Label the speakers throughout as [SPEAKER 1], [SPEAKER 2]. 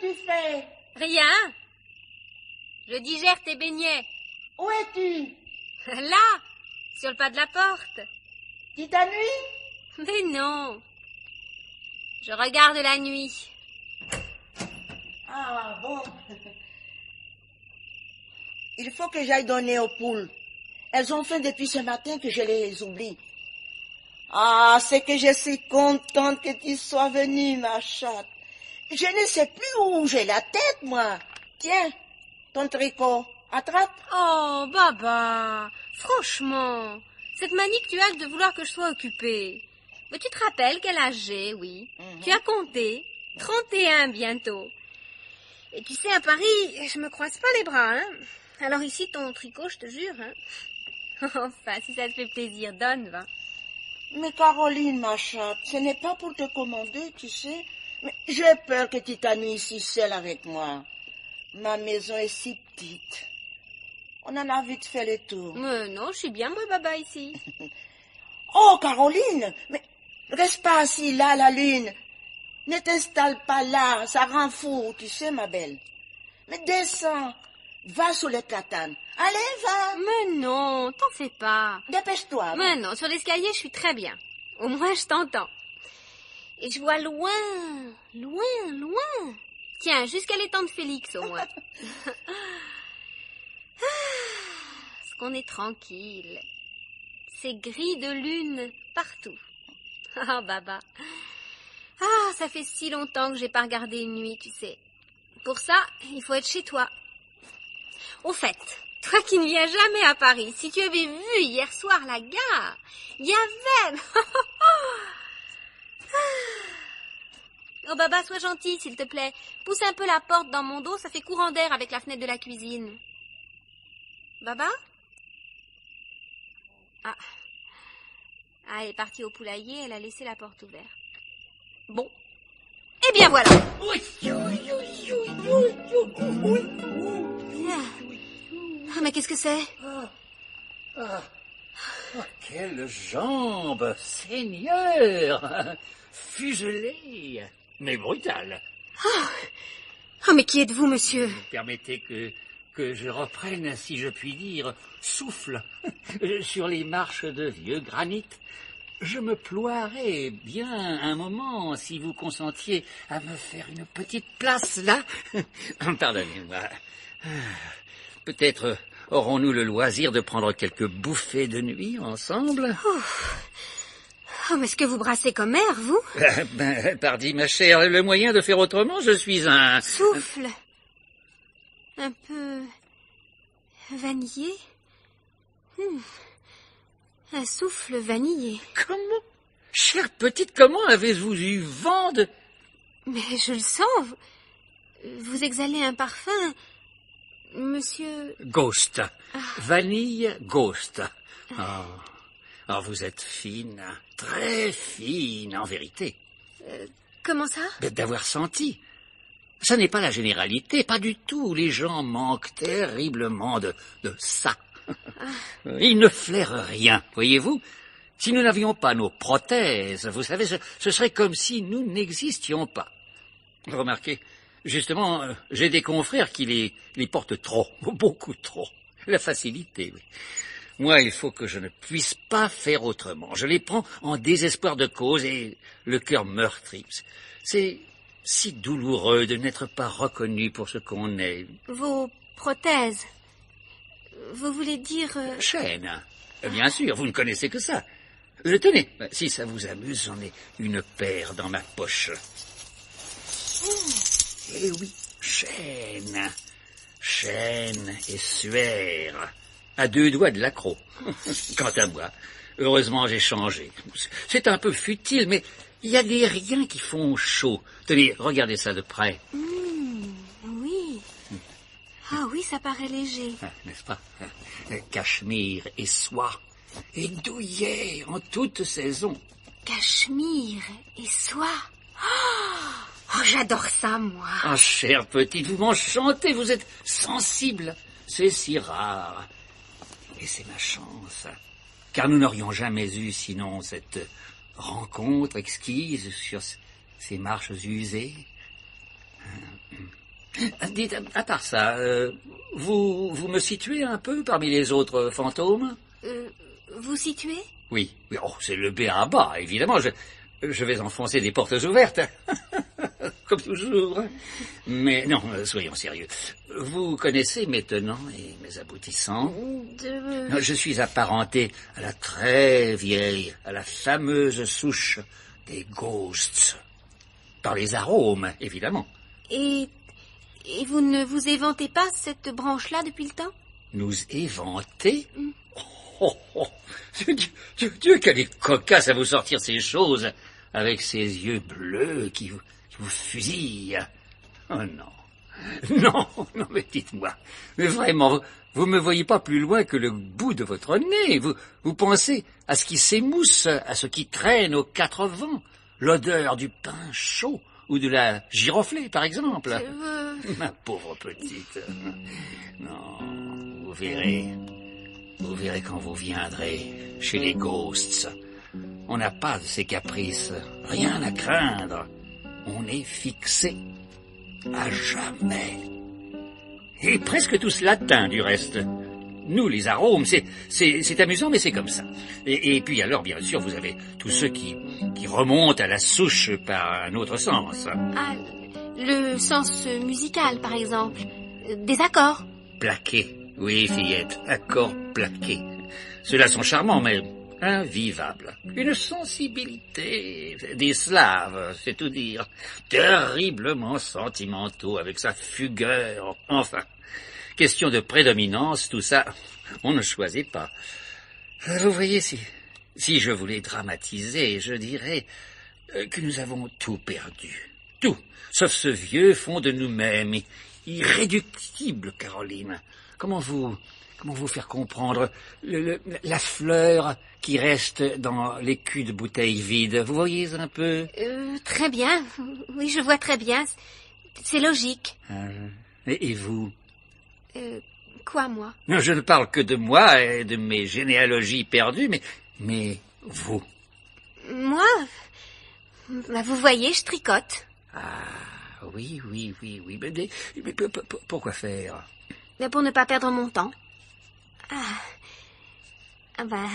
[SPEAKER 1] tu fais?
[SPEAKER 2] Rien. Je digère tes beignets.
[SPEAKER 1] Où es-tu?
[SPEAKER 2] Là, sur le pas de la porte.
[SPEAKER 1] Tu t'ennuies?
[SPEAKER 2] Mais non. Je regarde la nuit.
[SPEAKER 1] Ah bon. Il faut que j'aille donner aux poules. Elles ont faim depuis ce matin que je les oublie. Ah, c'est que je suis contente que tu sois venue, ma chatte. Je ne sais plus où j'ai la tête, moi. Tiens, ton tricot, attrape.
[SPEAKER 2] Oh, Baba, franchement, cette manie que tu as de vouloir que je sois occupée. Mais tu te rappelles quel âge j'ai, oui. Tu as compté, 31 bientôt. Et tu sais, à Paris, je me croise pas les bras, hein. Alors ici, ton tricot, je te jure, hein. Enfin, si ça te fait plaisir, donne, va.
[SPEAKER 1] Mais Caroline, ma chatte, ce n'est pas pour te commander, tu sais. Mais j'ai peur que tu t'ennuies ici seule avec moi. Ma maison est si petite. On en a vite fait le tour.
[SPEAKER 2] Mais non, je suis bien, moi, Baba, ici.
[SPEAKER 1] Oh, Caroline, mais reste pas assis là, la lune. Ne t'installe pas là, ça rend fou, tu sais, ma belle. Mais descends, va sous les platanes. Allez, va.
[SPEAKER 2] Mais non, t'en fais pas.
[SPEAKER 1] Dépêche-toi.
[SPEAKER 2] Mais non, sur l'escalier, je suis très bien. Au moins, je t'entends. Et je vois loin, loin, loin. Tiens, jusqu'à l'étang de Félix, au moins. Est-ce qu'on est tranquille. C'est gris de lune partout. Ah, Baba. Ah, ça fait si longtemps que j'ai pas regardé une nuit, tu sais. Pour ça, il faut être chez toi. Au fait, toi qui ne viens jamais à Paris, si tu avais vu hier soir la gare, il y avait... Oh, Baba, sois gentil, s'il te plaît. Pousse un peu la porte dans mon dos, ça fait courant d'air avec la fenêtre de la cuisine. Baba? Ah. Ah, elle est partie au poulailler, elle a laissé la porte ouverte. Bon. Eh bien, voilà. Ah, mais qu'est-ce que c'est?
[SPEAKER 3] Quelle jambe, Seigneur! Fuselée, mais brutale.
[SPEAKER 2] Oh, mais qui êtes-vous, monsieur?
[SPEAKER 3] Permettez que je reprenne, si je puis dire, souffle sur les marches de vieux granit. Je me ploierais bien un moment si vous consentiez à me faire une petite place là. Pardonnez-moi. Peut-être aurons-nous le loisir de prendre quelques bouffées de nuit ensemble.
[SPEAKER 2] Oh, mais est-ce que vous brassez comme air, vous?
[SPEAKER 3] Pardi, ma chère, le moyen de faire autrement, je suis un...
[SPEAKER 2] Souffle. Un peu... vanillé. Un souffle vanillé.
[SPEAKER 3] Comment? Chère petite, comment avez-vous eu vent de...
[SPEAKER 2] Mais je le sens. Vous exhalez un parfum, monsieur...
[SPEAKER 3] Ghost. Vanille Ghost. Oh, vous êtes fine, très fine, en vérité.
[SPEAKER 2] Comment ça?
[SPEAKER 3] D'avoir senti. Ça n'est pas la généralité, pas du tout. Les gens manquent terriblement de ça. Ils ne flairent rien, voyez-vous. Si nous n'avions pas nos prothèses, vous savez, ce serait comme si nous n'existions pas. Remarquez, justement, j'ai des confrères qui les portent trop, beaucoup trop. La facilité, oui. Moi, il faut que je ne puisse pas faire autrement. Je les prends en désespoir de cause et le cœur meurtri. C'est si douloureux de n'être pas reconnu pour ce qu'on est.
[SPEAKER 2] Vos prothèses. Vous voulez dire...
[SPEAKER 3] Chaîne. Bien sûr, vous ne connaissez que ça. Tenez, si ça vous amuse, j'en ai une paire dans ma poche. Eh oui, chaîne. Chaîne et suaire. À 2 doigts de l'accroc. Quant à moi, heureusement j'ai changé. C'est un peu futile, mais il y a des riens qui font chaud. Tenez, regardez ça de près.
[SPEAKER 2] Oui. Ah oui, ça paraît léger.
[SPEAKER 3] N'est-ce pas? Cachemire et soie. Et douillet en toute saison.
[SPEAKER 2] Cachemire et soie. Oh, j'adore ça, moi.
[SPEAKER 3] Ah, chère petite, vous m'enchantez, vous êtes sensible. C'est si rare. Et c'est ma chance, car nous n'aurions jamais eu sinon cette rencontre exquise sur ces marches usées. Dites, à part ça, vous me situez un peu parmi les autres fantômes?
[SPEAKER 2] Vous situez?
[SPEAKER 3] Oui, oui, oh, c'est le B à bas, évidemment. Je vais enfoncer des portes ouvertes, comme toujours. Mais non, soyons sérieux. Vous connaissez mes tenants et mes aboutissants? Je suis apparenté à la très vieille, à la fameuse souche des ghosts. Par les arômes, évidemment.
[SPEAKER 2] Et vous ne vous éventez pas cette branche-là depuis le temps?
[SPEAKER 3] Nous éventer? Oh, oh. Dieu, qu'elle est cocasse à vous sortir ces choses, avec ces yeux bleus qui vous fusillent. Oh non, mais dites-moi, mais vraiment, vous me voyez pas plus loin que le bout de votre nez. Vous pensez à ce qui s'émousse, à ce qui traîne aux quatre vents, l'odeur du pain chaud ou de la giroflée, par exemple. Ma pauvre petite. Non, vous verrez quand vous viendrez chez les ghosts. On n'a pas de ces caprices, rien à craindre. On est fixé à jamais. Et presque tous latins, du reste. Nous, les arômes, c'est amusant, mais c'est comme ça. Et puis alors, bien sûr, vous avez tous ceux qui remontent à la souche par un autre sens.
[SPEAKER 2] Ah, le sens musical, par exemple. Des accords.
[SPEAKER 3] Plaqués. Oui, fillette, accords plaqués. Ceux-là sont charmants, mais invivables. Une sensibilité des Slaves, c'est tout dire. Terriblement sentimentaux, avec sa fugueur. Enfin, question de prédominance, tout ça, on ne choisit pas. Vous voyez, si je voulais dramatiser, je dirais que nous avons tout perdu. Tout, sauf ce vieux fond de nous-mêmes, irréductible, Caroline. Comment vous faire comprendre la fleur qui reste dans l'écu de bouteille vide? Vous voyez un peu?
[SPEAKER 2] Très bien. Oui, je vois très bien. C'est logique.
[SPEAKER 3] Et vous?
[SPEAKER 2] Quoi, moi?
[SPEAKER 3] Non, je ne parle que de moi et de mes généalogies perdues, mais vous?
[SPEAKER 2] Moi? Bah, vous voyez, je tricote.
[SPEAKER 3] Ah, oui. Mais pourquoi faire?
[SPEAKER 2] Pour ne pas perdre mon temps. Ah bah...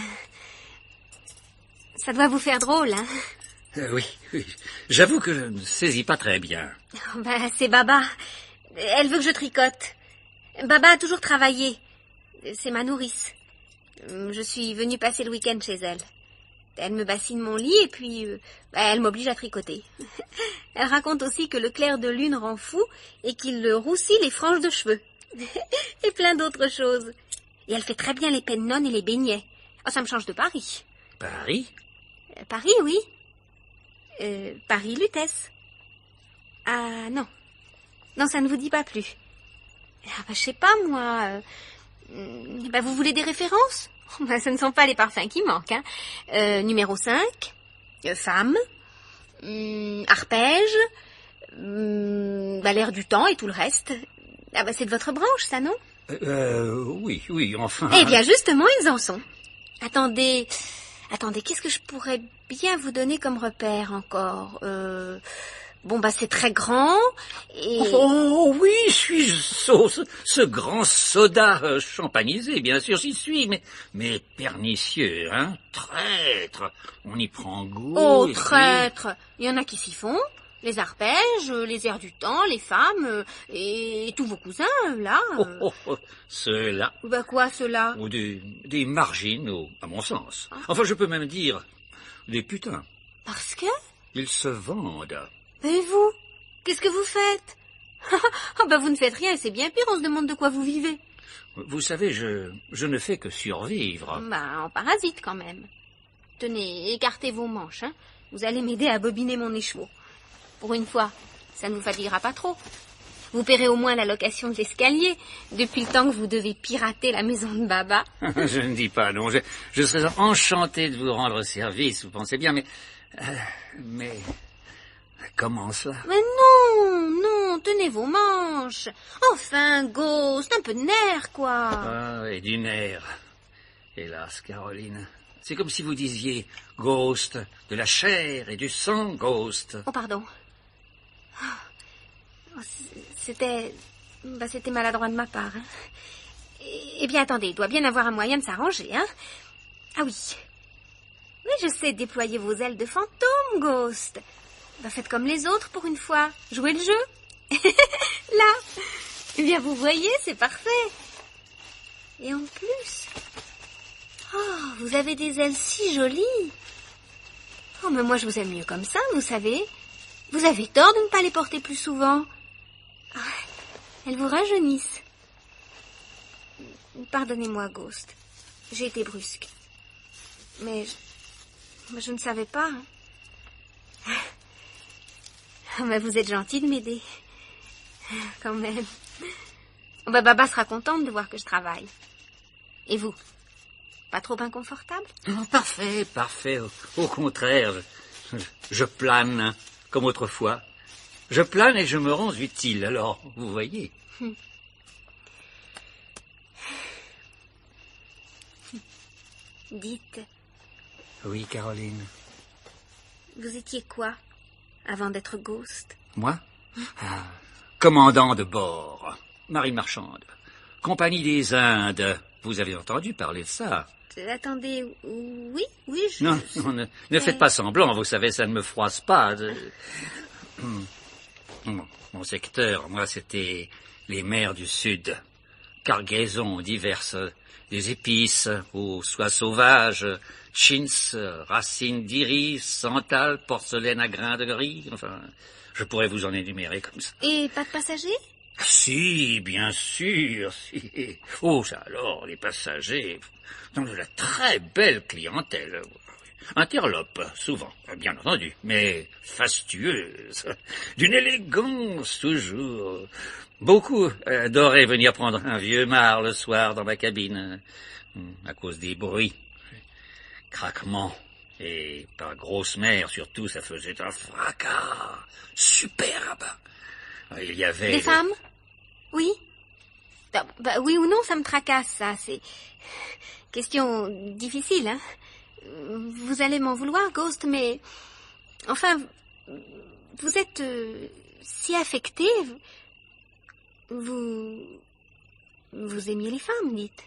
[SPEAKER 2] Ça doit vous faire drôle, hein?
[SPEAKER 3] Oui. J'avoue que je ne saisis pas très bien.
[SPEAKER 2] Bah, c'est Baba. Elle veut que je tricote. Baba a toujours travaillé. C'est ma nourrice. Je suis venue passer le week-end chez elle. Elle me bassine mon lit et puis elle m'oblige à tricoter. Elle raconte aussi que le clair de lune rend fou et qu'il roussit les franges de cheveux. Et plein d'autres choses. Et elle fait très bien les pennon et les beignets. Oh, ça me change de Paris.
[SPEAKER 3] Paris?
[SPEAKER 2] Paris, oui. Paris, Lutèce. Ah, non. Non, ça ne vous dit pas plus. Ah, bah, je sais pas, moi. Vous voulez des références? Bah, ce ne sont pas les parfums qui manquent, hein. Numéro 5, femme, arpège, l'air du temps et tout le reste. Ah, bah, c'est de votre branche, ça, non?
[SPEAKER 3] Oui, enfin...
[SPEAKER 2] Eh bien, justement, ils en sont. Attendez, qu'est-ce que je pourrais bien vous donner comme repère encore? C'est très grand et...
[SPEAKER 3] Oh oui, suis-je ce grand soda champanisé, bien sûr, j'y suis, mais pernicieux, hein, traître, on y prend goût.
[SPEAKER 2] Oh, traître, il y en a qui s'y font, les arpèges, les airs du temps, les femmes, et tous vos cousins, là.
[SPEAKER 3] Ceux-là.
[SPEAKER 2] Bah quoi, ceux-là?
[SPEAKER 3] Ou des marginaux, à mon sens. Enfin, je peux même dire des putains.
[SPEAKER 2] Parce que?
[SPEAKER 3] Ils se vendent.
[SPEAKER 2] Et vous? Qu'est-ce que vous faites? Vous ne faites rien, et c'est bien pire, on se demande de quoi vous vivez.
[SPEAKER 3] Vous savez, je ne fais que survivre.
[SPEAKER 2] En parasite, quand même. Tenez, écartez vos manches, hein. Vous allez m'aider à bobiner mon écheveau. Pour une fois, ça ne vous fatiguera pas trop. Vous paierez au moins la location de l'escalier, depuis le temps que vous devez pirater la maison de Baba.
[SPEAKER 3] Je ne dis pas non, je serais enchanté de vous rendre service, vous pensez bien, mais... Comment ça?
[SPEAKER 2] Mais non, tenez vos manches. Enfin, Ghost, un peu de nerf, quoi.
[SPEAKER 3] Ah, et du nerf. Hélas, Caroline, c'est comme si vous disiez Ghost, de la chair et du sang, Ghost.
[SPEAKER 2] Oh, pardon. C'était maladroit de ma part. Hein. Eh bien, attendez, il doit bien avoir un moyen de s'arranger, hein. Ah oui. Mais je sais déployer vos ailes de fantôme, Ghost. Faites comme les autres pour une fois. Jouez le jeu. Là. Eh bien, vous voyez, c'est parfait. Et en plus... Oh, vous avez des ailes si jolies. Oh, mais moi, je vous aime mieux comme ça, vous savez. Vous avez tort de ne pas les porter plus souvent. Ah, elles vous rajeunissent. Pardonnez-moi, Ghost. J'ai été brusque. Mais je ne savais pas. Hein. Mais vous êtes gentil de m'aider. Quand même. Baba sera contente de voir que je travaille. Et vous? Pas trop inconfortable?
[SPEAKER 3] Oh, parfait, parfait. Au contraire, je plane, hein, comme autrefois. Je plane et je me rends utile, alors, vous voyez.
[SPEAKER 2] Dites.
[SPEAKER 3] Oui, Caroline.
[SPEAKER 2] Vous étiez quoi, avant d'être Ghost?
[SPEAKER 3] Moi? Commandant de bord, marine marchande, compagnie des Indes. Vous avez entendu parler de ça?
[SPEAKER 2] Attendez, oui, je...
[SPEAKER 3] Non, ne faites pas semblant, vous savez, ça ne me froisse pas. Mon secteur, moi, c'était les mers du Sud. Cargaisons diverses, des épices aux soies sauvages, chintz, racines d'iris, santal, porcelaine à grains de riz, enfin, je pourrais vous en énumérer comme ça.
[SPEAKER 2] Et pas de passagers?
[SPEAKER 3] Si, bien sûr, si. Oh, ça alors, les passagers, dans de la très belle clientèle. Interlope, souvent, bien entendu, mais fastueuse, d'une élégance toujours. Beaucoup adoraient venir prendre un vieux marc le soir dans ma cabine, à cause des bruits, craquements, et par grosse mer surtout, ça faisait un fracas superbe. Il y avait...
[SPEAKER 2] Des femmes? Oui? Oui ou non, ça me tracasse, ça, c'est... Question difficile, hein. Vous allez m'en vouloir, Ghost, mais... Enfin, vous êtes si affecté. Vous aimiez les femmes, dites.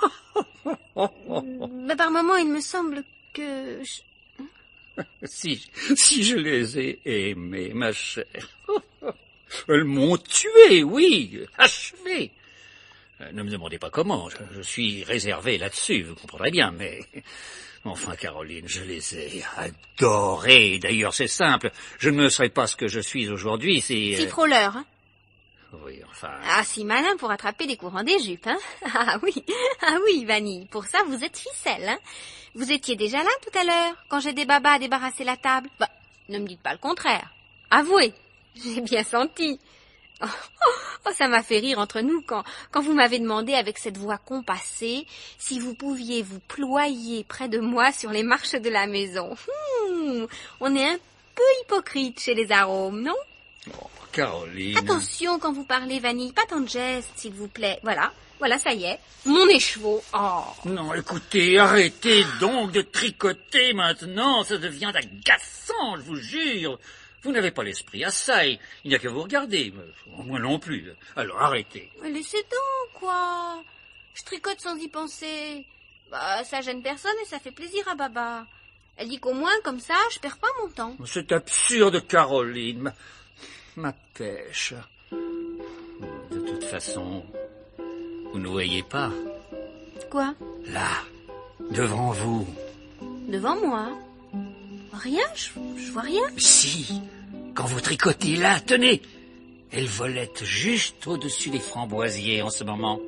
[SPEAKER 2] Mais par moments, il me semble que...
[SPEAKER 3] Si je les ai aimées, ma chère. Elles m'ont tué, oui, achevé. Ne me demandez pas comment, je suis réservé là-dessus, vous comprendrez bien, mais... Enfin, Caroline, je les ai adorées. D'ailleurs, c'est simple, je ne serais pas ce que je suis aujourd'hui, c'est...
[SPEAKER 2] Si frôleur, hein.
[SPEAKER 3] Oui, enfin...
[SPEAKER 2] Ah, si malin pour attraper les courants des jupes, hein. Ah oui, Vanille, pour ça, vous êtes ficelle, hein. Vous étiez déjà là tout à l'heure, quand j'ai des babas à débarrasser la table. Ne me dites pas le contraire. Avouez, j'ai bien senti. Oh, ça m'a fait rire entre nous quand vous m'avez demandé avec cette voix compassée si vous pouviez vous ployer près de moi sur les marches de la maison. On est un peu hypocrite chez les arômes, non?
[SPEAKER 3] Oh, Caroline...
[SPEAKER 2] Attention quand vous parlez, Vanille, pas tant de gestes, s'il vous plaît. Voilà, ça y est, mon écheveau. Oh.
[SPEAKER 3] Non, écoutez, arrêtez donc de tricoter maintenant, ça devient agaçant, je vous jure. Vous n'avez pas l'esprit à ça, il n'y a qu'à vous regarder. Moi non plus. Alors arrêtez.
[SPEAKER 2] Mais laissez donc, quoi. Je tricote sans y penser. Ça gêne personne et ça fait plaisir à Baba. Elle dit qu'au moins, comme ça, je perds pas mon temps.
[SPEAKER 3] C'est absurde, Caroline. Ma pêche. De toute façon, vous ne voyez pas.
[SPEAKER 2] Quoi?
[SPEAKER 3] Là, devant vous.
[SPEAKER 2] Devant moi? Rien, je vois rien.
[SPEAKER 3] Si, quand vous tricotez là, tenez, elle volette juste au-dessus des framboisiers en ce moment.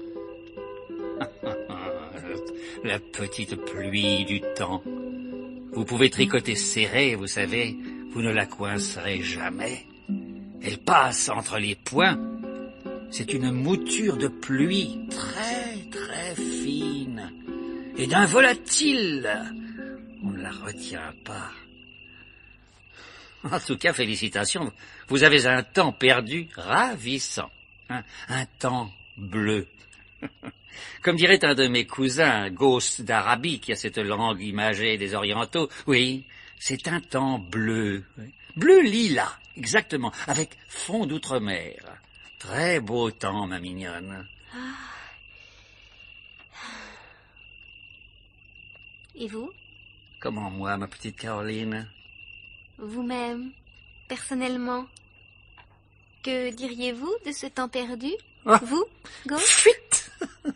[SPEAKER 3] La petite pluie du temps. Vous pouvez tricoter serré, vous savez, vous ne la coincerez jamais. Elle passe entre les poings. C'est une mouture de pluie très, très fine. Et d'un volatile, on ne la retient pas. En tout cas, félicitations, vous avez un temps perdu ravissant, un temps bleu. Comme dirait un de mes cousins, Ghost d'Arabie, qui a cette langue imagée des orientaux, oui, c'est un temps bleu, bleu lilas, exactement, avec fond d'outre-mer. Très beau temps, ma mignonne.
[SPEAKER 2] Et vous?
[SPEAKER 3] Comment moi, ma petite Caroline?
[SPEAKER 2] Vous-même, personnellement, que diriez-vous de ce temps perdu?
[SPEAKER 3] Ah.
[SPEAKER 2] Vous, Ghost?
[SPEAKER 3] Fuite!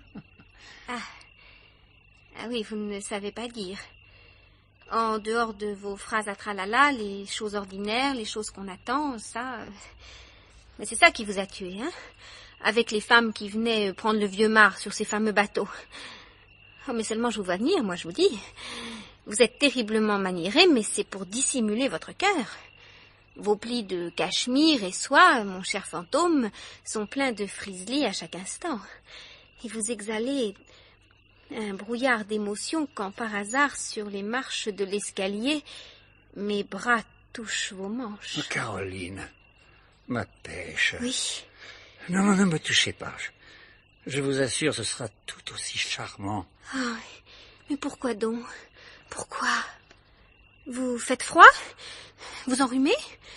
[SPEAKER 2] Ah oui, vous ne savez pas dire. En dehors de vos phrases à tralala, les choses ordinaires, les choses qu'on attend, ça... Mais c'est ça qui vous a tué, hein? Avec les femmes qui venaient prendre le vieux mare sur ces fameux bateaux. Oh, mais seulement je vous vois venir, moi je vous dis. Vous êtes terriblement maniéré, mais c'est pour dissimuler votre cœur. Vos plis de cachemire et soie, mon cher fantôme, sont pleins de frislis à chaque instant. Et vous exhalez un brouillard d'émotions quand par hasard, sur les marches de l'escalier, mes bras touchent vos manches.
[SPEAKER 3] Oh, Caroline, ma pêche.
[SPEAKER 2] Oui.
[SPEAKER 3] Non, ne me touchez pas. Je vous assure, ce sera tout aussi charmant.
[SPEAKER 2] Ah, mais pourquoi donc? Pourquoi? Vous faites froid? Vous enrhumez?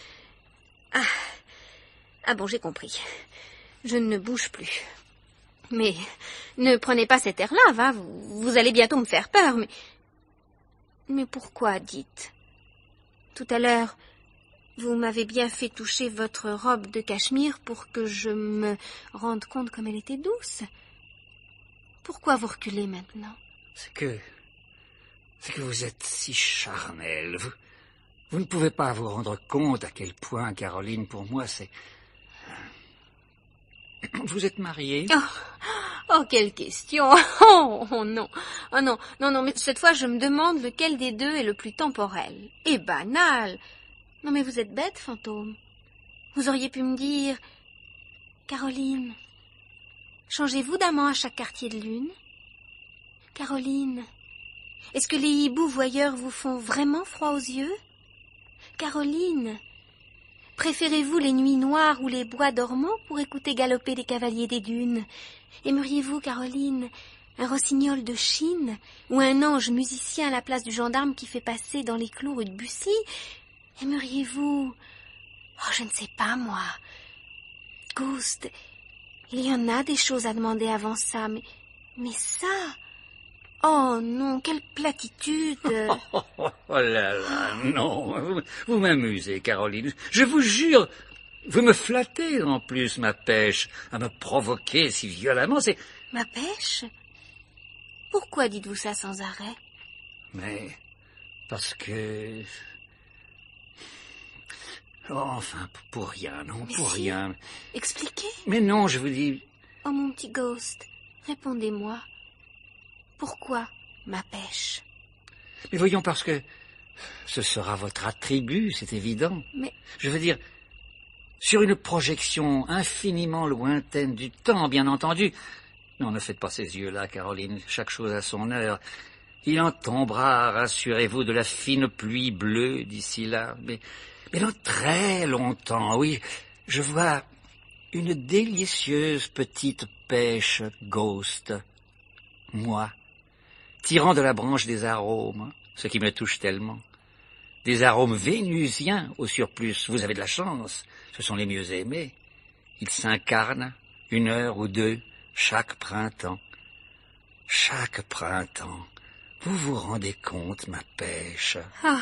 [SPEAKER 2] Ah bon, j'ai compris. Je ne bouge plus. Mais ne prenez pas cet air-là, va. Vous allez bientôt me faire peur, mais pourquoi, dites? Tout à l'heure, vous m'avez bien fait toucher votre robe de cachemire pour que je me rende compte comme elle était douce. Pourquoi vous reculez maintenant?
[SPEAKER 3] C'est que vous êtes si charnelle. Vous ne pouvez pas vous rendre compte à quel point, Caroline, pour moi, c'est... Vous êtes mariée?
[SPEAKER 2] Oh, quelle question! Oh non! Oh non, mais cette fois je me demande lequel des deux est le plus temporel. Et banal! Non mais vous êtes bête, fantôme. Vous auriez pu me dire... Caroline, changez-vous d'amant à chaque quartier de lune? Caroline, est-ce que les hiboux voyeurs vous font vraiment froid aux yeux? Caroline, préférez-vous les nuits noires ou les bois dormants pour écouter galoper les cavaliers des dunes? Aimeriez-vous, Caroline, un rossignol de Chine ou un ange musicien à la place du gendarme qui fait passer dans les clous rue de Bussy? Aimeriez-vous... Oh, je ne sais pas, moi. Ghost, il y en a des choses à demander avant ça, mais ça... Oh non, quelle platitude!
[SPEAKER 3] Oh là là, non, vous m'amusez, Caroline. Je vous jure, vous me flattez en plus, ma pêche, à me provoquer si violemment, c'est...
[SPEAKER 2] Ma pêche? Pourquoi dites-vous ça sans arrêt?
[SPEAKER 3] Mais parce que... Oh, enfin, pour rien, non, pour rien.
[SPEAKER 2] Expliquez.
[SPEAKER 3] Mais non, je vous dis...
[SPEAKER 2] Oh, mon petit Ghost, répondez-moi. Pourquoi ma pêche?
[SPEAKER 3] Mais voyons, parce que ce sera votre attribut, c'est évident.
[SPEAKER 2] Mais...
[SPEAKER 3] Je veux dire, sur une projection infiniment lointaine du temps, bien entendu. Non, ne faites pas ces yeux-là, Caroline, chaque chose à son heure. Il en tombera, rassurez-vous, de la fine pluie bleue d'ici là. Mais dans très longtemps, oui, je vois une délicieuse petite pêche Ghost. Moi, tirant de la branche des arômes, ce qui me touche tellement. Des arômes vénusiens au surplus. Vous avez de la chance, ce sont les mieux aimés. Ils s'incarnent 1 heure ou 2 chaque printemps. Chaque printemps. Vous vous rendez compte, ma pêche?
[SPEAKER 2] Ah.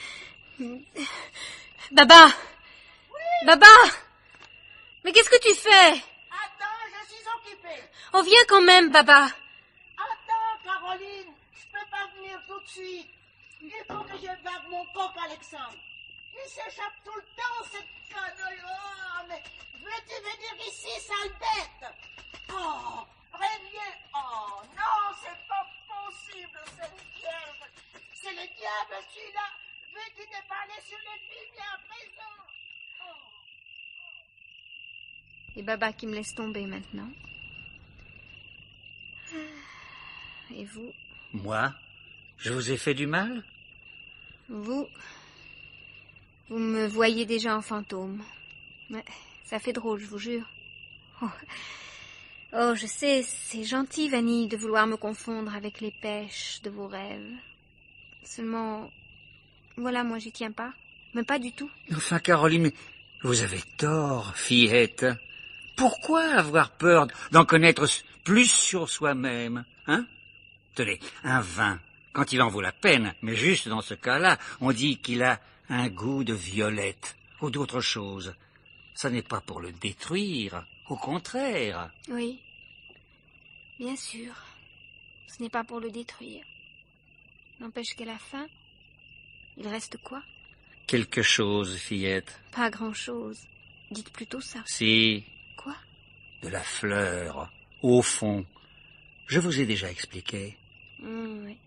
[SPEAKER 2] Baba! Oui. Baba! Mais qu'est-ce que tu fais?
[SPEAKER 1] Attends, je suis occupée.
[SPEAKER 2] On vient quand même, Baba.
[SPEAKER 1] Attends, Caroline, je peux pas venir tout de suite. Il faut que je garde mon coq, Alexandre. Il s'échappe tout le temps, cette connerie. Oh, mais veux-tu venir ici, sale bête? Oh, reviens. Oh, non, c'est pas possible, c'est le diable. C'est le diable, celui-là. Veux-tu te parler sur les filles à présent? Oh.
[SPEAKER 2] Et Baba qui me laisse tomber maintenant. Et vous?
[SPEAKER 3] Moi? Je vous ai fait du mal?
[SPEAKER 2] Vous me voyez déjà en fantôme. Mais ça fait drôle, je vous jure. Oh, je sais, c'est gentil, Vanille, de vouloir me confondre avec les pêches de vos rêves. Seulement, voilà, moi, j'y tiens pas. Mais pas du tout.
[SPEAKER 3] Enfin, Caroline, Vous avez tort, fillette. Pourquoi avoir peur d'en connaître plus sur soi-même, hein? Tenez, un vin, quand il en vaut la peine, mais juste dans ce cas-là, on dit qu'il a un goût de violette ou d'autre chose. Ça n'est pas pour le détruire, au contraire.
[SPEAKER 2] Oui, bien sûr. Ce n'est pas pour le détruire. N'empêche qu'à la fin, il reste quoi?
[SPEAKER 3] Quelque chose, fillette.
[SPEAKER 2] Pas grand-chose. Dites plutôt ça.
[SPEAKER 3] Si,
[SPEAKER 2] Quoi?
[SPEAKER 3] de la fleur, au fond. Je vous ai déjà expliqué.
[SPEAKER 2] Oui.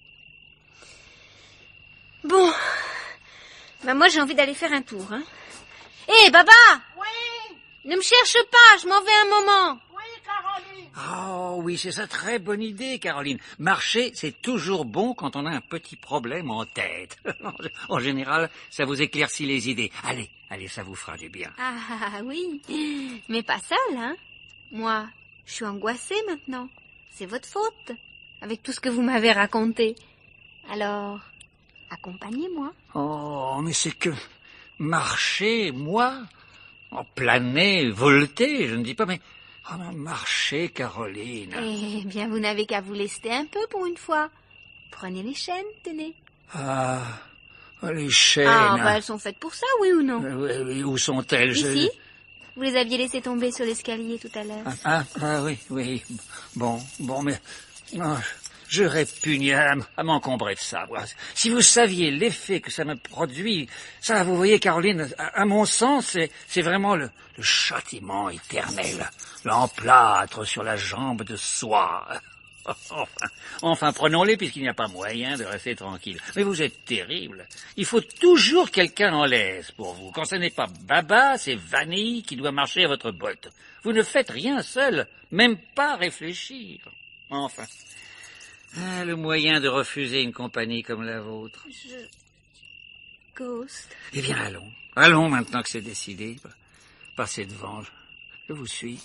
[SPEAKER 2] Bon. Bah moi j'ai envie d'aller faire un tour, hein. Hé, Baba!
[SPEAKER 1] Oui,
[SPEAKER 2] Ne me cherche pas, je m'en vais un moment.
[SPEAKER 1] oui, Caroline.
[SPEAKER 3] Oh oui, c'est ça, très bonne idée, Caroline. Marcher, c'est toujours bon quand on a un petit problème en tête. En général, ça vous éclaircit les idées. Allez, allez, ça vous fera du bien.
[SPEAKER 2] Ah oui, mais pas seule, hein. Moi, je suis angoissée maintenant. C'est votre faute, avec tout ce que vous m'avez raconté. Alors, accompagnez-moi.
[SPEAKER 3] Oh, mais c'est que marcher, moi, planer, volter, je ne dis pas, mais marcher, Caroline.
[SPEAKER 2] Eh bien, vous n'avez qu'à vous lester un peu pour une fois. Prenez les chaînes, tenez.
[SPEAKER 3] Ah, les chaînes.
[SPEAKER 2] Ah, bah elles sont faites pour ça, oui ou non?
[SPEAKER 3] Oui, où sont-elles?
[SPEAKER 2] Ici. Vous les aviez laissées tomber sur l'escalier tout à l'heure.
[SPEAKER 3] Oui. Bon, mais je répugne à m'encombrer de ça. Voilà. Si vous saviez l'effet que ça me produit, ça, vous voyez, Caroline, à mon sens, c'est vraiment le châtiment éternel, l'emplâtre sur la jambe de soie. Enfin, prenons-les puisqu'il n'y a pas moyen de rester tranquille. Mais vous êtes terrible. Il faut toujours quelqu'un en laisse pour vous. Quand ce n'est pas Baba, c'est Vanille qui doit marcher à votre botte. Vous ne faites rien seul, même pas réfléchir. Enfin, le moyen de refuser une compagnie comme la vôtre.
[SPEAKER 2] Ghost.
[SPEAKER 3] Eh bien, allons maintenant que c'est décidé. Passez devant, je vous suis.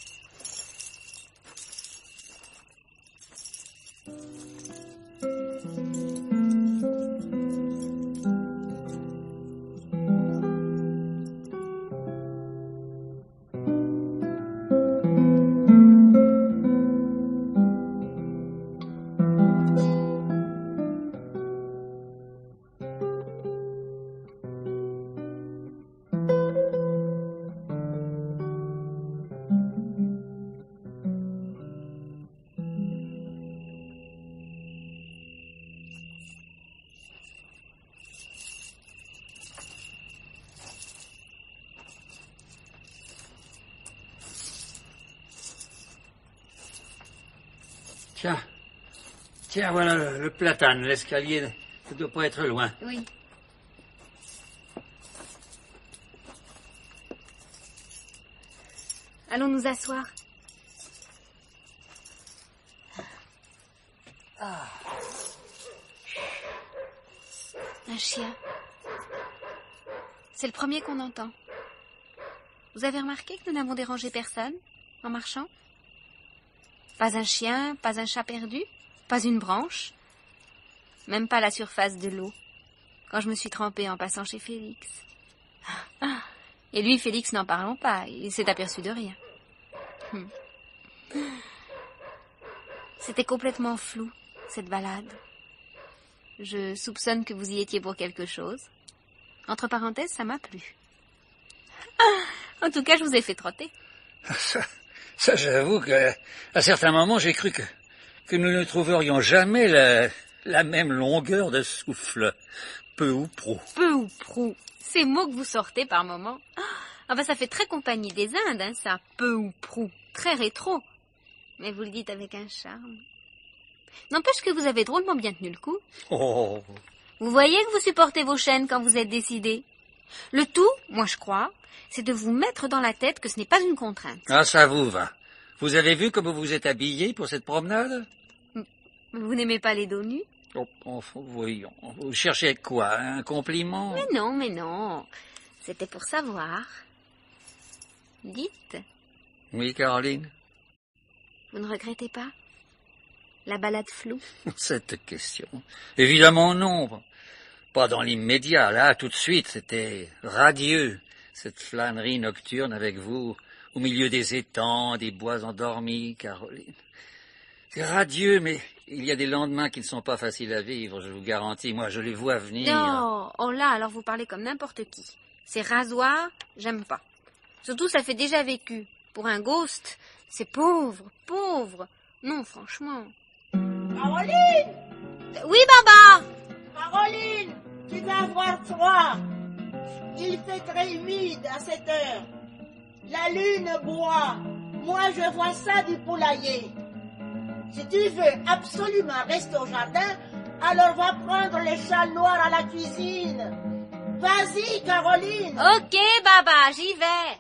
[SPEAKER 3] Tiens, voilà le platane, l'escalier ne doit pas être loin.
[SPEAKER 2] Oui. Allons nous asseoir. Un chien. C'est le premier qu'on entend. Vous avez remarqué que nous n'avons dérangé personne en marchant? Pas un chien, pas un chat perdu, pas une branche, même pas la surface de l'eau, quand je me suis trempée en passant chez Félix. Et lui, Félix, n'en parlons pas, il s'est aperçu de rien. C'était complètement flou, cette balade. Je soupçonne que vous y étiez pour quelque chose. Entre parenthèses, ça m'a plu. En tout cas, je vous ai fait trotter.
[SPEAKER 3] Ça, j'avoue que à certains moments, j'ai cru que nous ne trouverions jamais la même longueur de souffle, peu ou prou.
[SPEAKER 2] Peu ou prou, ces mots que vous sortez par moments. Ah ben ça fait très compagnie des Indes, hein, ça, peu ou prou, très rétro. Mais vous le dites avec un charme. N'empêche que vous avez drôlement bien tenu le coup.
[SPEAKER 3] Oh.
[SPEAKER 2] Vous voyez que vous supportez vos chaînes quand vous êtes décidé. Le tout, moi je crois, c'est de vous mettre dans la tête que ce n'est pas une contrainte.
[SPEAKER 3] Ah, ça vous va. Vous avez vu comment vous êtes habillé pour cette promenade?
[SPEAKER 2] Vous n'aimez pas les dos nus?
[SPEAKER 3] Oh, voyons. Vous cherchez quoi? Un compliment?
[SPEAKER 2] Mais non. C'était pour savoir. Dites.
[SPEAKER 3] Oui, Caroline?
[SPEAKER 2] Vous ne regrettez pas la balade floue?
[SPEAKER 3] Cette question. Évidemment non. Pas dans l'immédiat. Là, tout de suite, c'était radieux. cette flânerie nocturne avec vous, au milieu des étangs, des bois endormis, Caroline. C'est radieux, mais il y a des lendemains qui ne sont pas faciles à vivre, je vous garantis. Moi, je les vois venir.
[SPEAKER 2] Non, oh là, alors vous parlez comme n'importe qui. Ces rasoirs, j'aime pas. Surtout, ça fait déjà vécu. Pour un ghost, c'est pauvre, pauvre. Non, franchement.
[SPEAKER 1] Caroline!
[SPEAKER 2] Oui, Baba!
[SPEAKER 1] Caroline, tu vas avoir froid. Il fait très humide à cette heure. La lune boit. Moi, je vois ça du poulailler. Si tu veux absolument rester au jardin, alors va prendre les châles noirs à la cuisine. Vas-y, Caroline.
[SPEAKER 2] Ok, Baba, j'y vais.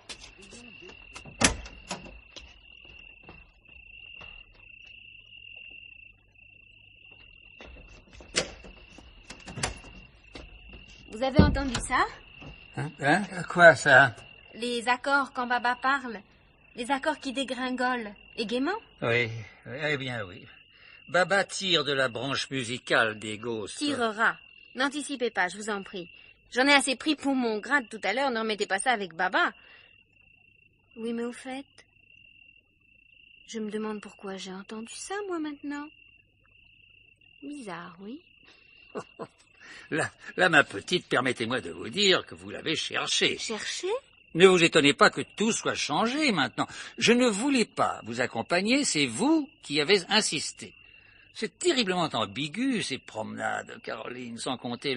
[SPEAKER 2] Vous avez entendu ça?
[SPEAKER 3] Hein? Quoi, ça?
[SPEAKER 2] Les accords quand Baba parle. Les accords qui dégringolent. Et gaiement?
[SPEAKER 3] Oui, eh bien oui. Baba tire de la branche musicale des ghosts.
[SPEAKER 2] Tirera. N'anticipez pas, je vous en prie. J'en ai assez pris pour mon grade tout à l'heure, ne remettez pas ça avec Baba. Oui, mais au fait, je me demande pourquoi j'ai entendu ça, moi, maintenant. Bizarre, oui.
[SPEAKER 3] Là, ma petite, permettez-moi de vous dire que vous l'avez cherché.
[SPEAKER 2] Chercher?
[SPEAKER 3] Ne vous étonnez pas que tout soit changé maintenant. Je ne voulais pas vous accompagner, c'est vous qui avez insisté. C'est terriblement ambigu, ces promenades, Caroline, sans compter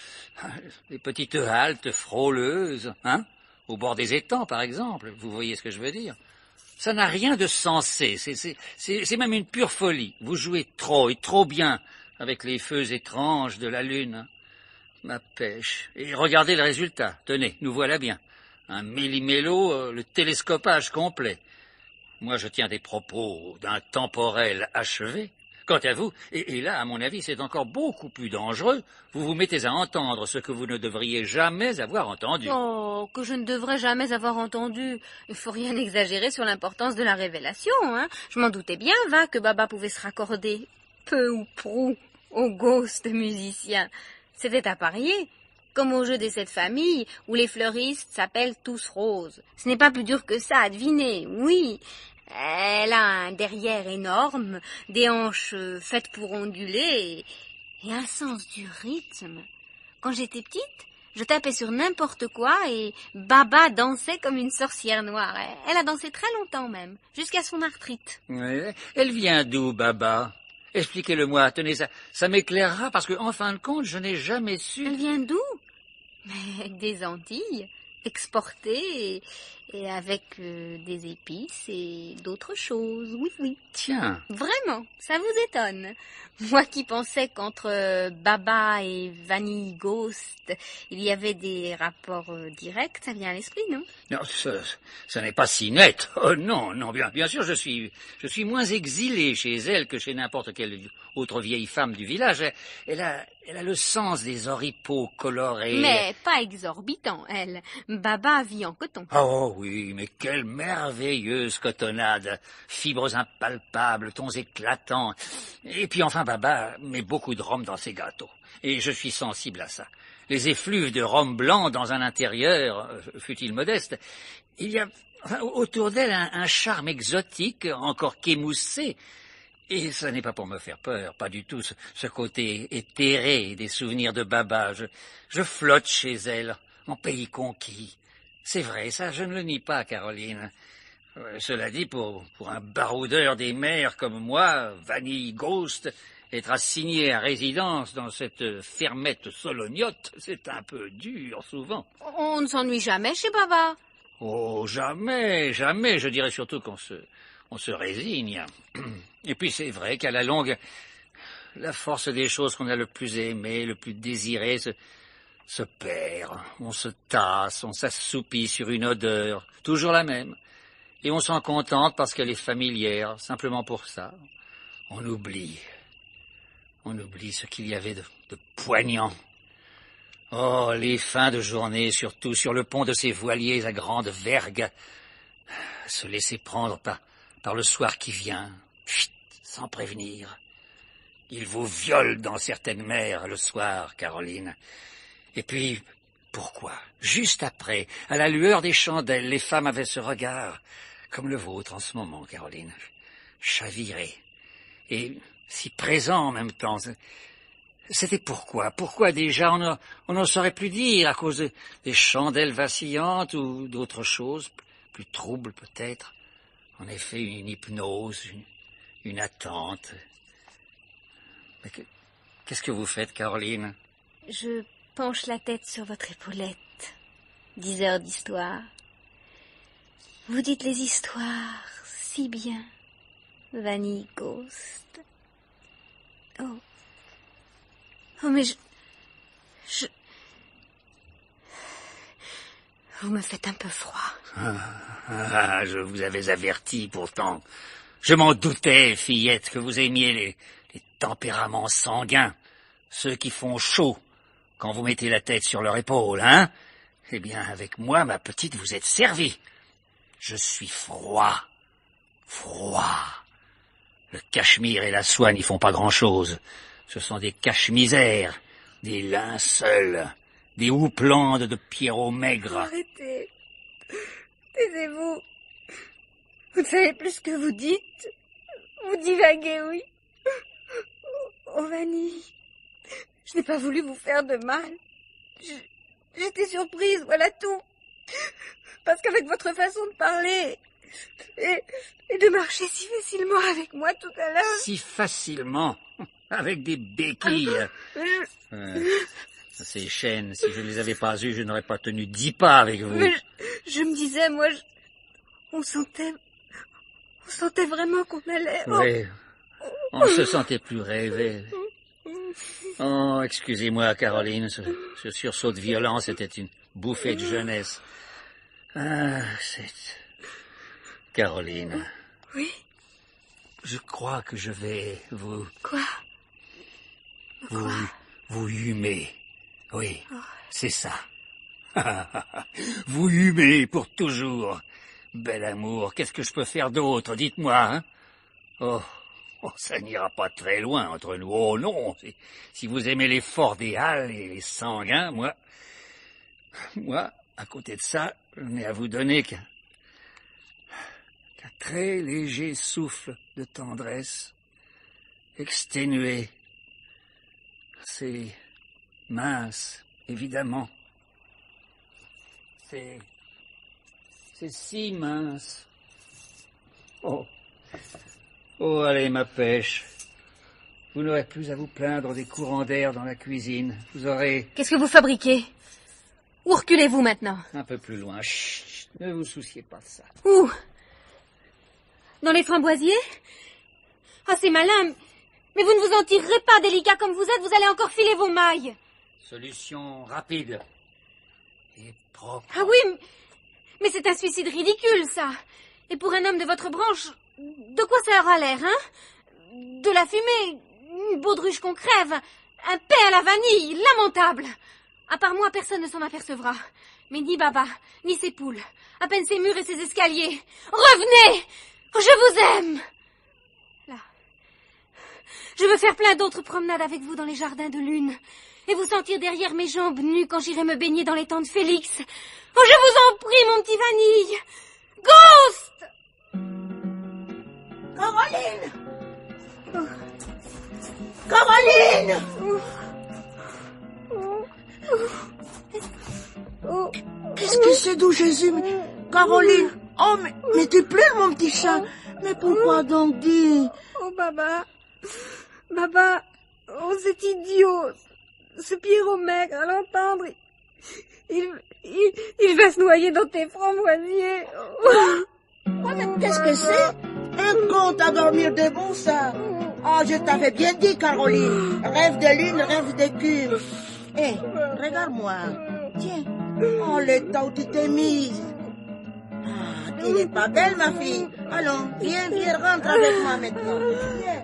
[SPEAKER 3] les petites haltes frôleuses, hein, au bord des étangs, par exemple. Vous voyez ce que je veux dire? Ça n'a rien de sensé, c'est même une pure folie. Vous jouez trop et trop bien avec les feux étranges de la lune. Ma pêche. Et regardez le résultat. Tenez, nous voilà bien. Un méli-mélo, le télescopage complet. Moi, je tiens des propos d'un temporel achevé. Quant à vous, et là, à mon avis, c'est encore beaucoup plus dangereux, vous vous mettez à entendre ce que vous ne devriez jamais avoir entendu.
[SPEAKER 2] Oh, que je ne devrais jamais avoir entendu. Il faut rien exagérer sur l'importance de la révélation, hein. Je m'en doutais bien, va, que Baba pouvait se raccorder, peu ou prou, au ghost musicien. C'était à parier, comme au jeu des 7 familles, où les fleuristes s'appellent tous roses. Ce n'est pas plus dur que ça à deviner, oui. Elle a un derrière énorme, des hanches faites pour onduler, et un sens du rythme. Quand j'étais petite, je tapais sur n'importe quoi et Baba dansait comme une sorcière noire. Elle a dansé très longtemps même, jusqu'à son arthrite.
[SPEAKER 3] Ouais. Elle vient d'où, Baba? Expliquez-le-moi, tenez, ça m'éclairera, parce que, en fin de compte, je n'ai jamais su...
[SPEAKER 2] Elle vient d'où? Mais des Antilles, exportée et avec des épices et d'autres choses, oui, oui.
[SPEAKER 3] Tiens.
[SPEAKER 2] Vraiment, ça vous étonne. Moi qui pensais qu'entre Baba et Vanille Ghost, il y avait des rapports directs, ça vient à l'esprit, non?
[SPEAKER 3] Non, ça n'est pas si net. Oh non, non, bien sûr, je suis moins exilé chez elle que chez n'importe quelle autre vieille femme du village. Elle a le sens des oripeaux colorés.
[SPEAKER 2] Mais pas exorbitant, elle. Baba vit en coton.
[SPEAKER 3] Oh oui, mais quelle merveilleuse cotonnade. Fibres impalpables, tons éclatants. Et puis enfin, Baba met beaucoup de rhum dans ses gâteaux. Et je suis sensible à ça. Les effluves de rhum blanc dans un intérieur, fût-il modeste, il y a autour d'elle un charme exotique, encore qu'émoussé. Et ça n'est pas pour me faire peur, pas du tout, ce côté éthéré des souvenirs de Baba. Je flotte chez elle, en pays conquis. C'est vrai, ça, je ne le nie pas, Caroline. Cela dit, pour un baroudeur des mers comme moi, Vanille Ghost, être assigné à résidence dans cette fermette solognote, c'est un peu dur, souvent.
[SPEAKER 2] On ne s'ennuie jamais chez Baba.
[SPEAKER 3] Oh, jamais, jamais, je dirais surtout qu'on se résigne. Et puis c'est vrai qu'à la longue, la force des choses qu'on a le plus aimé, le plus désiré, se perd. On se tasse, on s'assoupit sur une odeur, toujours la même. Et on s'en contente parce qu'elle est familière, simplement pour ça. On oublie ce qu'il y avait de poignant. Oh, les fins de journée, surtout sur le pont de ces voiliers à grande vergue. Se laisser prendre par le soir qui vient, chut, sans prévenir. Il vous viole dans certaines mers le soir, Caroline. Et puis, pourquoi, juste après, à la lueur des chandelles, les femmes avaient ce regard, comme le vôtre en ce moment, Caroline, chaviré, et si présent en même temps. C'était pourquoi? Pourquoi déjà on ne saurait plus dire, à cause des chandelles vacillantes ou d'autres choses, plus troubles peut-être. En effet, une hypnose, une attente. Mais qu'est-ce que vous faites, Caroline?
[SPEAKER 2] Je penche la tête sur votre épaulette. 10 heures d'histoire. Vous dites les histoires si bien. Vanille Ghost. Oh. Oh, mais Vous me faites un peu froid.
[SPEAKER 3] Je vous avais averti pourtant. Je m'en doutais, fillette, que vous aimiez les tempéraments sanguins, ceux qui font chaud quand vous mettez la tête sur leur épaule, hein? Eh bien, avec moi, ma petite, vous êtes servie. Je suis froid. Froid. Le cachemire et la soie n'y font pas grand-chose. Ce sont des cache-misères, des linceuls, des houppelandes de Pierrot maigre.
[SPEAKER 2] Arrêtez. Taisez-vous. Vous ne savez plus ce que vous dites. Vous divaguez, oui. Oh, Vanille. Je n'ai pas voulu vous faire de mal. J'étais surprise, voilà tout. Parce qu'avec votre façon de parler et de marcher si facilement avec moi tout à l'heure...
[SPEAKER 3] Si facilement? Avec des béquilles. Ces chaînes, si je ne les avais pas eues, je n'aurais pas tenu 10 pas avec vous.
[SPEAKER 2] Mais je me disais, moi, on sentait vraiment qu'on allait...
[SPEAKER 3] Oui, on se sentait plus rêver. Oh, excusez-moi, Caroline, ce sursaut de violence était une bouffée de jeunesse. Ah, c'est... Caroline.
[SPEAKER 2] Oui?
[SPEAKER 3] Je crois que je vais vous...
[SPEAKER 2] Quoi?
[SPEAKER 3] Vous humer. Oui, c'est ça. Vous humer pour toujours. Bel amour, qu'est-ce que je peux faire d'autre, dites-moi, hein? Oh, ça n'ira pas très loin entre nous. Oh non, si vous aimez les forts des halles et les sanguins, moi, à côté de ça, je n'ai à vous donner qu'un très léger souffle de tendresse, exténué. C'est mince, évidemment. C'est si mince. Oh, allez, ma pêche. Vous n'aurez plus à vous plaindre des courants d'air dans la cuisine. Vous aurez...
[SPEAKER 2] Qu'est-ce que vous fabriquez? Où reculez-vous maintenant?
[SPEAKER 3] Un peu plus loin. Chut, ne vous souciez pas de ça.
[SPEAKER 2] Où? Dans les framboisiers? Ah, c'est malin. Mais vous ne vous en tirerez pas, délicat comme vous êtes. Vous allez encore filer vos mailles.
[SPEAKER 3] Solution rapide et propre.
[SPEAKER 2] Ah oui, mais c'est un suicide ridicule, ça. Et pour un homme de votre branche, de quoi ça aura l'air, hein? De la fumée, une baudruche qu'on crève, un pain à la vanille, lamentable. À part moi, personne ne s'en apercevra. Mais ni Baba, ni ses poules, à peine ses murs et ses escaliers. Revenez! Je vous aime! Là. Je veux faire plein d'autres promenades avec vous dans les jardins de lune. Et vous sentir derrière mes jambes nues quand j'irai me baigner dans les temps de Félix. Oh, je vous en prie, mon petit Vanille! Ghost!
[SPEAKER 1] Caroline! Caroline! Qu'est-ce que c'est d'où Jésus? Caroline! Oh, mais tu pleures, mon petit chat! Mais pourquoi donc, dis?
[SPEAKER 2] Oh, Baba, oh, c'est idiot. Ce Pierrot maigre, à l'entendre, il va se noyer dans tes framboisiers.
[SPEAKER 1] Oh, mais qu'est-ce que c'est? Un conte à dormir debout, ça. Oh, je t'avais bien dit, Caroline. Rêve de lune, rêve d'écume. Hé, regarde-moi. Tiens. Oh, l'état où tu t'es mise. Ah, tu n'es pas belle, ma fille. Allons, viens, rentre avec moi maintenant. Viens.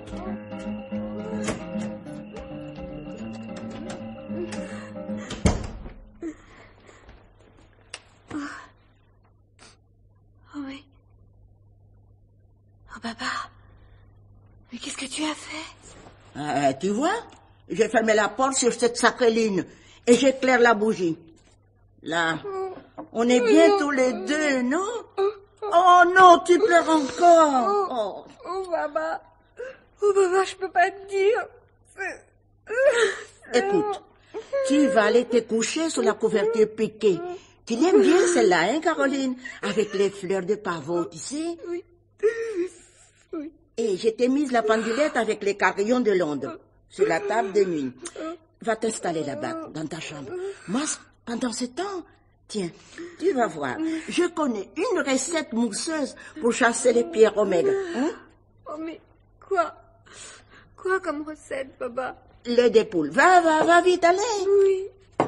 [SPEAKER 2] Oh oui. Oh, Baba. Mais qu'est-ce que tu as fait?
[SPEAKER 1] Tu vois? J'ai fermé la porte sur cette sacrée lune et j'éclaire la bougie. Là, on est bien tous les deux, non? Oh non, tu pleures encore. Oh.
[SPEAKER 2] Oh, Baba. Oh, Baba, je peux pas te dire.
[SPEAKER 1] Écoute, tu vas aller te coucher sur la couverture piquée. Tu l'aimes bien celle-là, hein, Caroline? Avec les fleurs de pavot, tu sais?
[SPEAKER 2] Oui. Oui.
[SPEAKER 1] Et je t'ai mise la pendulette avec les carillons de Londres sur la table de nuit. Va t'installer là-bas, dans ta chambre. Moi, pendant ce temps, tiens, tu vas voir. Je connais une recette mousseuse pour chasser les pierres oméga. Hein?
[SPEAKER 2] Oh, mais quoi? Quoi comme recette, Baba?
[SPEAKER 1] Lait de poule. Va vite, allez.
[SPEAKER 2] Oui.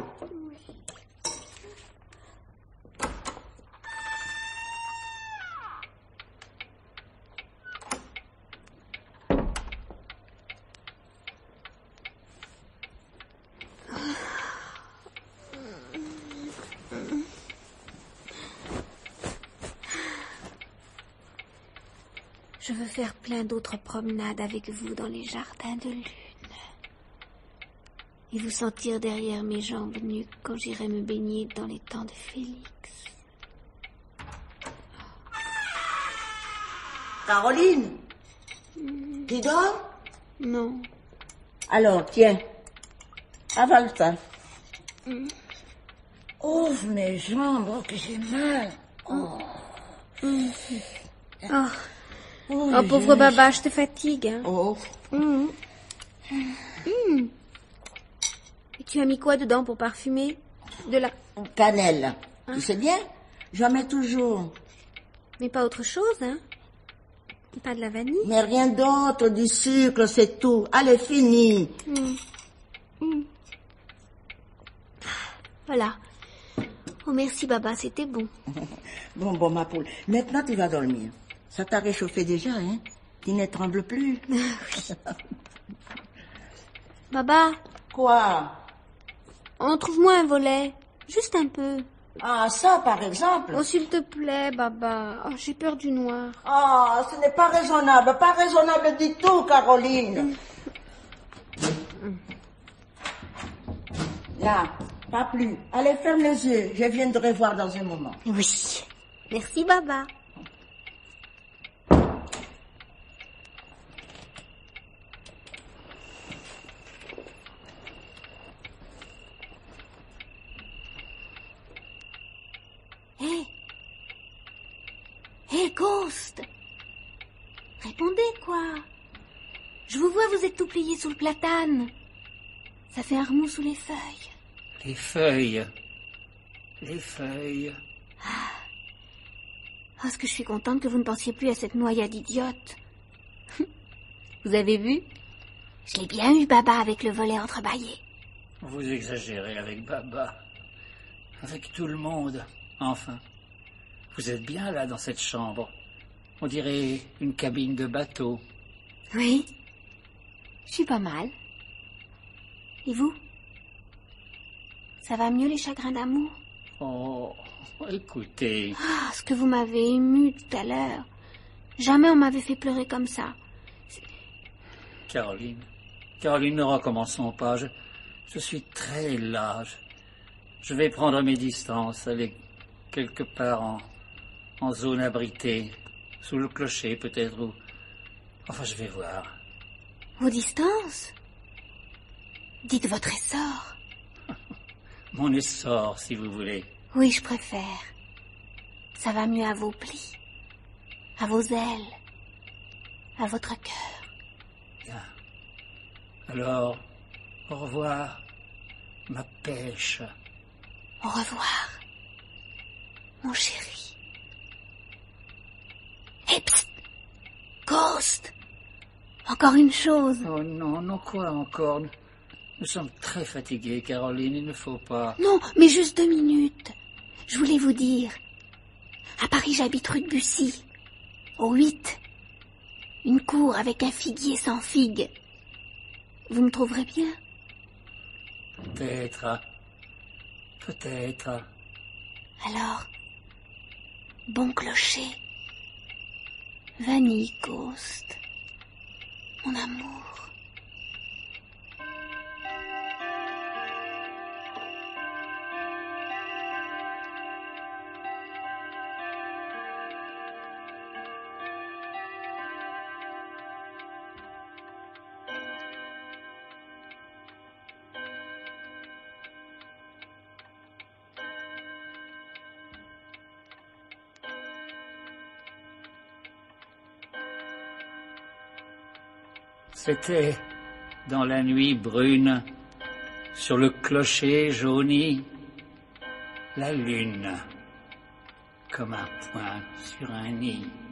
[SPEAKER 2] Je veux faire plein d'autres promenades avec vous dans les jardins de lune. Et vous sentir derrière mes jambes nues quand j'irai me baigner dans les temps de Félix.
[SPEAKER 1] Caroline, tu dors?
[SPEAKER 2] Non.
[SPEAKER 1] Alors, tiens, avale ça. Ouvre mes jambes, oh, que j'ai mal. Oh.
[SPEAKER 2] Oh, pauvre Baba, je te fatigue. Hein.
[SPEAKER 1] Oh.
[SPEAKER 2] Et tu as mis quoi dedans pour parfumer? De la...
[SPEAKER 1] Cannelle. Tu sais bien, j'en mets toujours.
[SPEAKER 2] Mais pas autre chose, hein? Pas de la vanille?
[SPEAKER 1] Mais rien d'autre, du sucre, c'est tout. Allez, fini.
[SPEAKER 2] Voilà. Oh, merci, Baba, c'était bon.
[SPEAKER 1] Bon, ma poule. Maintenant, tu vas dormir. Ça t'a réchauffé déjà, hein? Tu ne trembles plus.
[SPEAKER 2] Baba,
[SPEAKER 1] Quoi?
[SPEAKER 2] trouve-moi un volet. Juste un peu.
[SPEAKER 1] Ah, ça, par exemple.
[SPEAKER 2] Oh, s'il te plaît, Baba. Oh, j'ai peur du noir.
[SPEAKER 1] Ah, ce n'est pas raisonnable du tout, Caroline. Là, pas plus. Allez, ferme les yeux, je viens de revoir dans un moment.
[SPEAKER 2] Oui. Merci, Baba. Hé, Ghost! Répondez, quoi? Je vous vois, vous êtes tout plié sous le platane. Ça fait un remous sous les feuilles.
[SPEAKER 3] Les feuilles. Les feuilles.
[SPEAKER 2] Oh, est-ce que je suis contente que vous ne pensiez plus à cette noyade idiote. Vous avez vu? Je l'ai bien eu, Baba, avec le volet entrebâillé.
[SPEAKER 3] Vous exagérez avec Baba. Avec tout le monde, enfin. Vous êtes bien là dans cette chambre. On dirait une cabine de bateau.
[SPEAKER 2] Oui, je suis pas mal. Et vous? Ça va mieux les chagrins d'amour?
[SPEAKER 3] Oh, écoutez.
[SPEAKER 2] Ah, ce que vous m'avez ému tout à l'heure. Jamais on m'avait fait pleurer comme ça.
[SPEAKER 3] Caroline, ne recommençons pas. Je suis très las. Je vais prendre mes distances, aller quelque part en zone abritée, sous le clocher peut-être, ou... Enfin, je vais voir.
[SPEAKER 2] Vos distances? Dites votre essor.
[SPEAKER 3] Mon essor, si vous voulez.
[SPEAKER 2] Oui, je préfère. Ça va mieux à vos plis, à vos ailes, à votre cœur.
[SPEAKER 3] Bien. Alors, au revoir, ma pêche.
[SPEAKER 2] Au revoir, mon chéri. Hé, psst! Ghost! Encore une chose.
[SPEAKER 3] Oh non, quoi encore? Nous sommes très fatigués, Caroline, il ne faut pas...
[SPEAKER 2] Non, mais juste 2 minutes. Je voulais vous dire. À Paris, j'habite rue de Bussy, au 8. Une cour avec un figuier sans figues. Vous me trouverez bien?
[SPEAKER 3] Peut-être.
[SPEAKER 2] Alors, bon clocher. Vanille Ghost. Mon amour.
[SPEAKER 3] C'était dans la nuit brune, sur le clocher jauni, la lune, comme un point sur un nid.